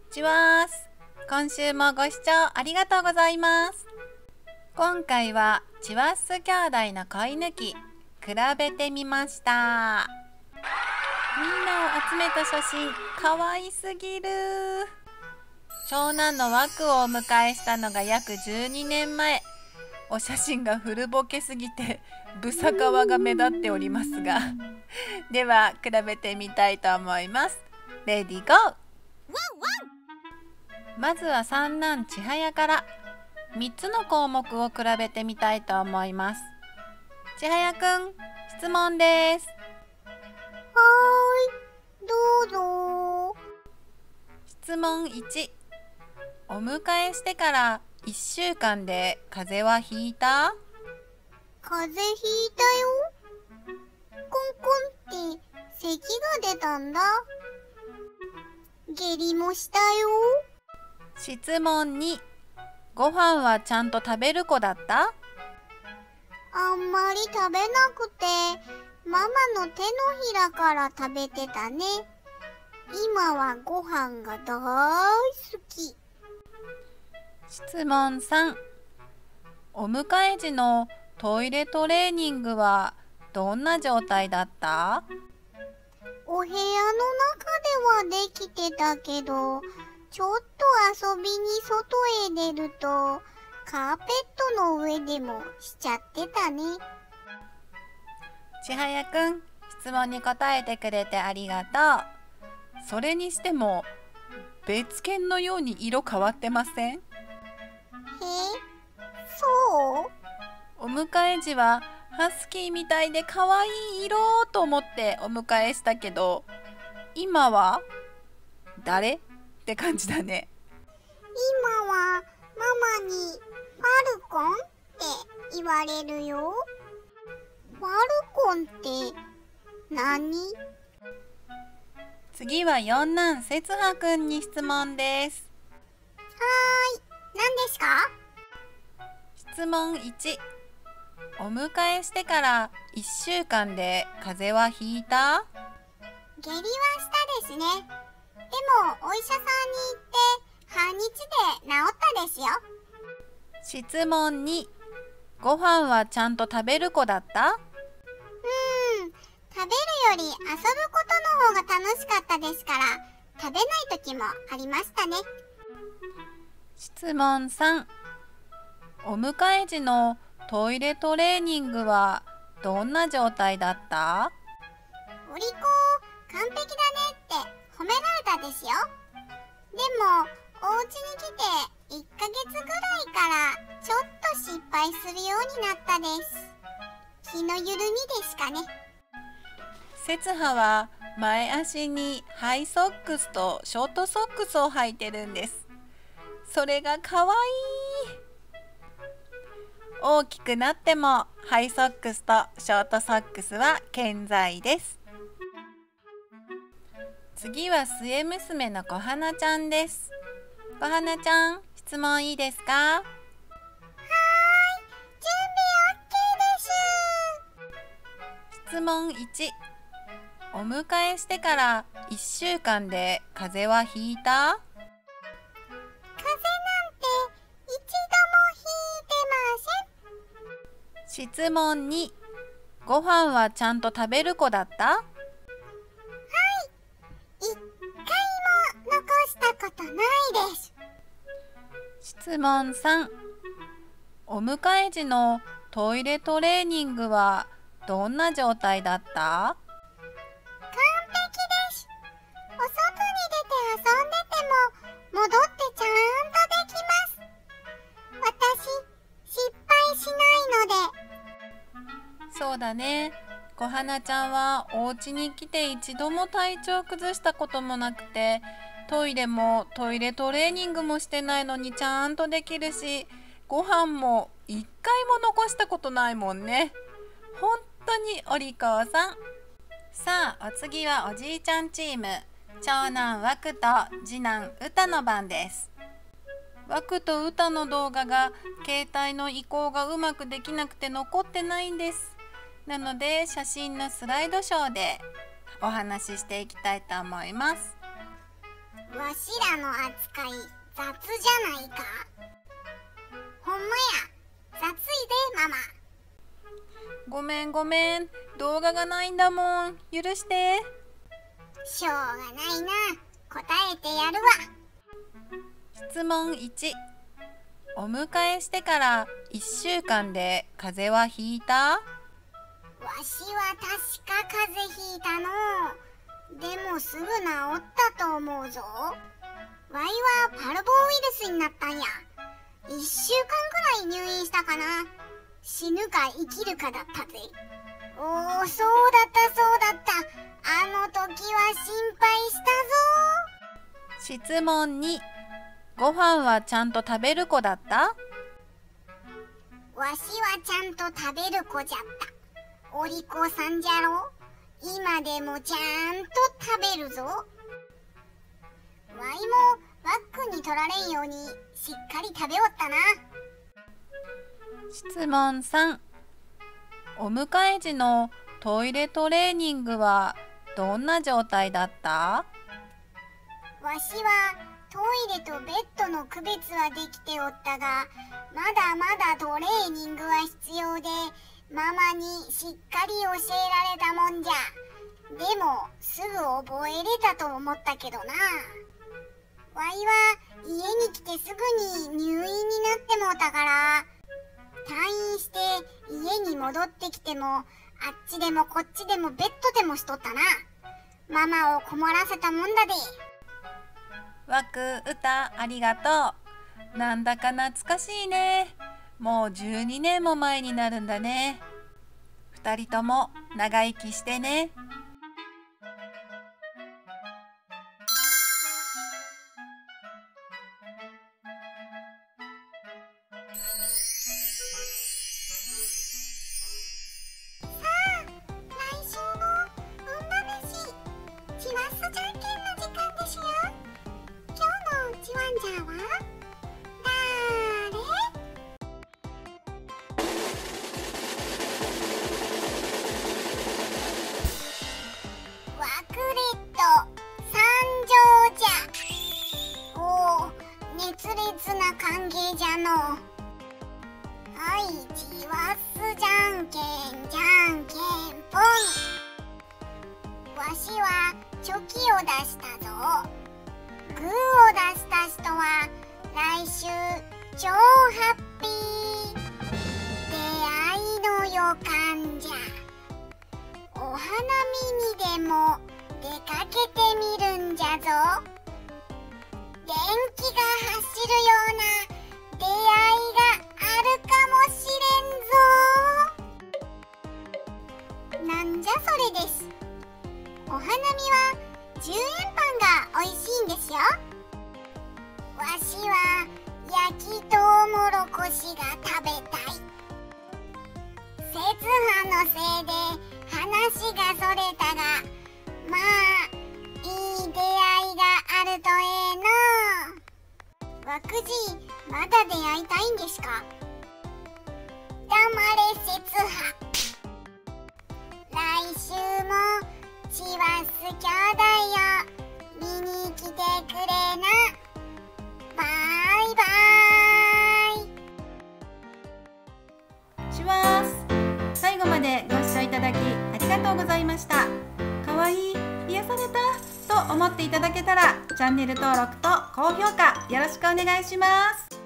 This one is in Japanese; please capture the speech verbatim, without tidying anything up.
ちはーす。今週もご視聴ありがとうございます。今回はチワッス兄弟の恋抜き比べてみました。みんなを集めた写真かわいすぎる。長男のワクをお迎えしたのが約じゅうにねんまえ。お写真が古ぼけすぎてブサカワが目立っておりますがでは比べてみたいと思います。レディーゴー。まずは三男千早からみっつの項目を比べてみたいと思います。千早くん、質問です。 はーい、どうぞ。 質問いち、お迎えしてからいっしゅうかんで風邪はひいた？ 風邪ひいたよ。コンコンって咳が出たんだ。下痢もしたよ。 質問に、ご飯はちゃんと食べる子だった？ あんまり食べなくて、ママの手のひらから食べてたね。今はご飯が大好き。 質問さん、お迎え時のトイレトレーニングはどんな状態だった？ お部屋の中ではできてたけど、ちょっと遊びに外へ出ると、カーペットの上でもしちゃってたね。 千早くん、質問に答えてくれてありがとう。それにしても別犬のように色変わってません？ え、そう？ お迎え時はハスキーみたいで可愛い色と思ってお迎えしたけど、今は誰って感じだね。 今はママにファルコンって言われるよ。ファルコンって何？ 次は四男節葉くんに質問です。 はーい、何ですか？ 質問いち、お迎えしてからいっしゅうかんで風邪はひいた？ 下痢はしたですね。でもお医者さんに行って半日で治ったですよ。 質問に、ご飯はちゃんと食べる子だった？ うーん、食べるより遊ぶことの方が楽しかったですから、食べない時もありましたね。 質問さん、お迎え時のトイレトレーニングはどんな状態だった？ お利口、完璧だねって褒められたですよ。でもお家に来ていっかげつぐらいからちょっと失敗するようになったです。気の緩みですかね。 節葉は前足にハイソックスとショートソックスを履いてるんです。それがかわいい。大きくなってもハイソックスとショートソックスは健在です。次は末娘の小花ちゃんです。小花ちゃん、質問いいですか？ はーい、準備 オーケー です。 質問いち、お迎えしてからいっしゅうかんで風邪はひいた？ 風邪なんて一度もひいてません。 質問に、ご飯はちゃんと食べる子だった？ はい、一回も残したことないです。 質問さん、お迎え時のトイレトレーニングはどんな状態だった？ 完璧です。お外に出て遊んでても戻ってちゃんとできます。私、失敗しないので。 そうだね。小花ちゃんはお家に来て一度も体調崩したこともなくて、トイレもトイレトレーニングもしてないのにちゃんとできるし、ご飯も一回も残したことないもんね。本当にお利口さん。さあ、お次はおじいちゃんチーム。長男わくと次男うたの番です。わくとうたの動画が携帯の移行がうまくできなくて残ってないんです。なので写真のスライドショーでお話ししていきたいと思います。 わわしらの扱い雑じゃないか。ほんまや、雑いでママ。 ごめんごめん、動画がないんだもん、許して。 しょうがないな、答えてやるわ。 質問いち、お迎えしてからいっしゅうかんで風邪はひいた？ わしは確か風邪ひいたの。でもすぐ治ったと思うぞ。わいはパルボウイルスになったんや。いっしゅうかんぐらい入院したかな。死ぬか生きるかだったぜ。おお、そうだったそうだった。あの時は心配したぞ。 質問に、ご飯はちゃんと食べる子だった？ わしはちゃんと食べる子じゃった。お利口さんじゃろ。今でもちゃんと食べるぞ。わいもバッグに取られんようにしっかり食べおったな。 質問さん、お迎え時のトイレトレーニングはどんな状態だった？ わしはトイレとベッドの区別はできておったが、まだまだトレーニングは必要で、ママにしっかり教えられたもんじゃ。でもすぐ覚えれたと思ったけどな。わいは家に来てすぐに入院になってもうたから、退院して家に戻ってきても、あっちでもこっちでもベッドでもしとったな。ママを困らせたもんだで。 わく、うた、ありがとう。なんだか懐かしいね。もうじゅうにねんも前になるんだね。ふたりとも長生きしてね。 歓迎じゃの。はい、チワスじゃんけんじゃんけんぽん。わしはチョキを出したぞ。グーを出した人は来週超ハッピー。出会いの予感じゃ。お花見にでも出かけてみるんじゃぞ。電気が走るような出会いがあるかもしれんぞ。なんじゃそれです。お花見はじゅうえんパンがおいしいんですよ。わしは焼きとうもろこしが食べたい。節葉のせいで話がそれたが、まあいい出会いがあるとええの。わくじ、まだ出会いたいんですか？黙れ節葉。来週もチワス兄弟を見に来てくれな。バイバーイ。チワス、最後までご視聴いただきありがとうございました。かわいい、癒されたと思っていただけたらチャンネル登録と高評価よろしくお願いします。